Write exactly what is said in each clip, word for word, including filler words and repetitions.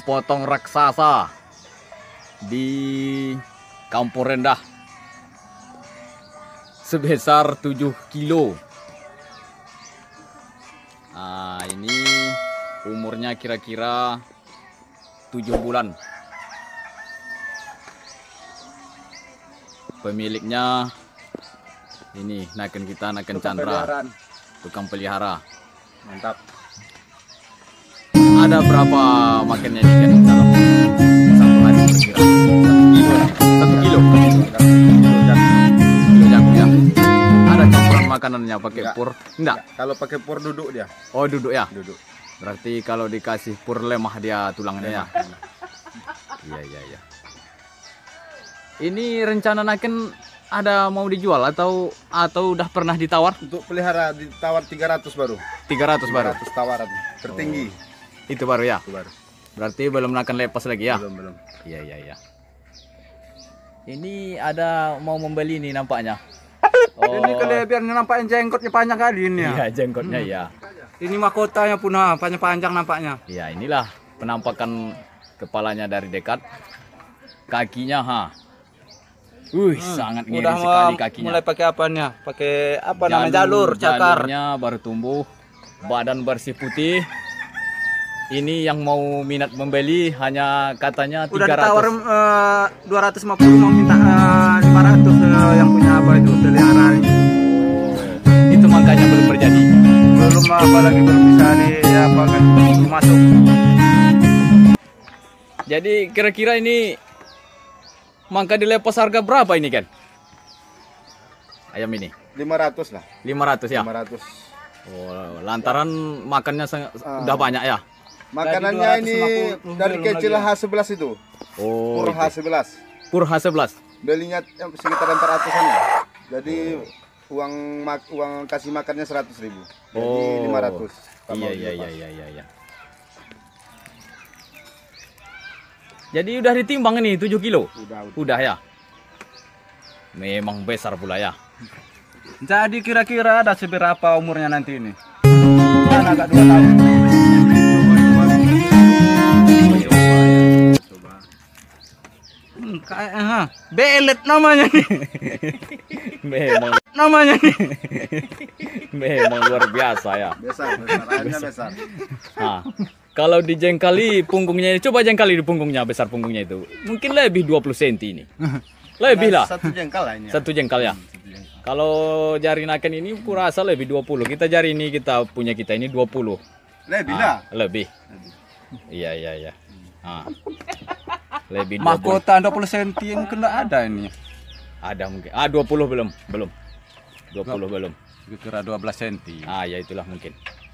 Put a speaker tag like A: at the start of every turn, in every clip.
A: potong raksasa di Kampung Rendah sebesar tujuh kilo. Nah, ini umurnya kira-kira tujuh bulan. Pemiliknya ini Naken kita, Naken Chandra, tukang pelihara.
B: Mantap.
A: Ada berapa makannya ini kan dalam satu hari kira-kira? Satu kilo. Satu kilo. Kilo jagung ya. Ada campuran makanannya pakai
B: Enggak.
A: pur? Enggak.
B: Kalau pakai pur duduk dia.
A: Oh, duduk ya.
B: Duduk.
A: Berarti kalau dikasih pur lemah dia tulangnya ya. Iya, iya, iya. Ini rencana Naken ada mau dijual atau atau udah pernah ditawar?
B: Untuk pelihara ditawar tiga ratus baru.
A: tiga ratus baru.
B: tiga ratus tawaran tertinggi.
A: Oh, itu baru ya.
B: Itu baru.
A: Berarti belum Naken lepas lagi ya?
B: Belum, belum.
A: Iya, iya, iya. Ini ada mau membeli nih nampaknya. Oh.
C: Ini kalau biar nampaknya jenggotnya panjang kali ini ya.
A: Iya, jenggotnya ya.
C: Ini mahkotanya pun ah, panjang-panjang nampaknya.
A: Ya, inilah penampakan kepalanya dari dekat. Kakinya ha. Wih,
C: Hmm,
A: sangat ngeri
C: udah
A: sekali
C: mau-
A: kakinya.
C: mulai pakai apanya? Pakai apa namanya jalur, cakar.
A: Jalurnya baru tumbuh, badan bersih putih. Ini yang mau minat membeli hanya katanya
C: Udah
A: tiga ratus.
C: ditawar eh, dua ratus lima puluh, mau minta eh, lima ratus eh, yang punya apa itu pelihara ini.
A: Oh, itu makanya belum terjadi.
C: Belum apa lagi belum bisa di apa kan belum masuk.
A: Jadi kira-kira ini mangka dilepas harga berapa ini kan? Ayam ini
B: lima ratus lah.
A: lima ratus ya.
B: lima ratus.
A: Oh, lantaran makannya sangat,
B: Ah.
A: udah banyak ya.
B: Makanannya
C: Tadi
B: ini
C: dua ratus lima puluh
B: dari
C: belum
B: kecil
C: lagi
B: H sebelas itu.
A: Oh,
B: Pur
A: itu.
B: H sebelas.
A: Pur H sebelas.
B: Belinya eh, sekitar empat ratusan ya. Jadi uang mak uang kasih makannya seratus ribu. Jadi
A: Oh.
B: lima ratus.
A: Iya, iya, iya, iya, iya, iya. Jadi udah ditimbang ini tujuh kilo.
B: Udah, udah.
A: Udah ya. Memang besar pula ya.
C: Jadi kira-kira ada seberapa umurnya nanti ini? Kan agak dua tahun. Hmm, kayak ha, belet namanya nih.
A: Memang
C: Namanya nih.
A: memang luar biasa ya.
B: Besar, besar. Ayamnya besar.
A: Nah, kalau dijengkali punggungnya, coba jengkali di punggungnya, besar punggungnya itu. Mungkin lebih dua puluh sentimeter ini. Lebih lah.
B: Satu jengkal lah ini. ya.
A: Satu jengkal ya. Kalau jari Naken ini kurasa lebih dua puluh. Kita jari ini kita punya kita ini dua puluh.
B: Lebih
A: Ah,
B: lah.
A: lebih. Iya, iya, iya. Ah. Lebih dua puluh.
C: Mahkota dua puluh sentimeter ini kena ada ini.
A: Ada mungkin. Ah, dua puluh belum, belum. dua puluh belum.
C: Kira dua belas sentimeter.
A: Ah, ya itulah mungkin.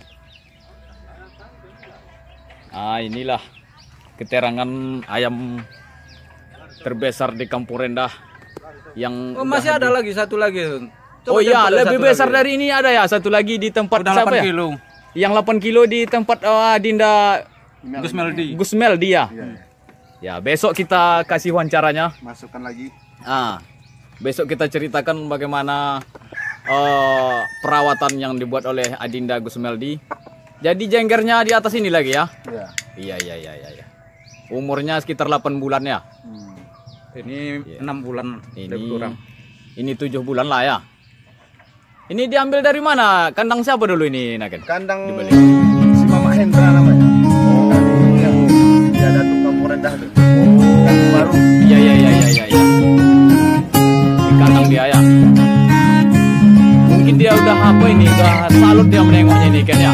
A: Ah, inilah keterangan ayam terbesar di Kampung Rendah yang
C: Oh, masih
A: udah
C: ada
A: di-
C: lagi satu lagi.
A: Oh iya,
C: tempatnya
A: lebih
C: satu
A: besar
C: lagi.
A: dari ini ada ya, satu lagi di tempat
C: Udah
A: siapa
C: delapan
A: ya?
C: kilo.
A: Yang delapan kilo di tempat uh, Dinda
C: Gus Meldi.
A: Gusmel dia.
B: Iya, iya.
A: Ya, besok kita kasih wawancaranya.
B: Masukkan lagi.
A: Ah, besok kita ceritakan bagaimana eh, perawatan yang dibuat oleh Adinda Gusmeldi. Jadi jenggernya di atas ini lagi ya?
B: Iya.
A: Iya, iya, iya, iya. iya. Umurnya sekitar delapan bulan ya?
B: Hmm.
C: Ini
A: Iya.
C: enam bulan
A: Ini
C: lebih kurang.
A: ini tujuh bulan lah ya. Ini diambil dari mana? Kandang siapa dulu ini, Naken?
B: Kandang
A: Dibeli.
B: si Mama Hendra namanya. Iya. Dia ada tukang rendah tuh. Yang baru.
A: Iya, iya, iya, iya, iya. iya. Di kandang dia ya. Mungkin dia udah apa ini? Udah salut dia menengoknya ini kan ya?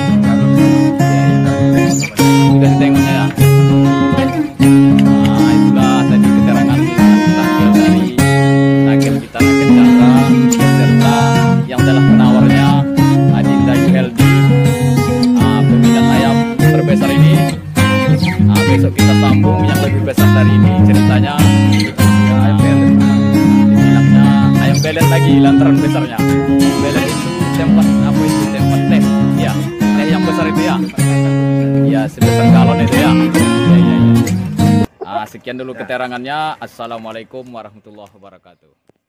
A: Sudah ditengoknya ya. Nah, itulah tadi keterangan tampil dari Naken kita, Naken Chandra, serta yang telah menawarnya Adinda Gusmeldi, ah, peminat ayam terbesar ini. Nah, besok kita sambung yang lebih besar dari ini ceritanya. Ya, ayam belet. Dibilangnya ayam belet lagi lantaran besarnya. Belet itu tempat apa itu tempat teh, ya teh yang besar itu ya. Ya sebesar galon itu ya. Ya, ya, ya. Ah, sekian dulu keterangannya. Assalamualaikum warahmatullahi wabarakatuh.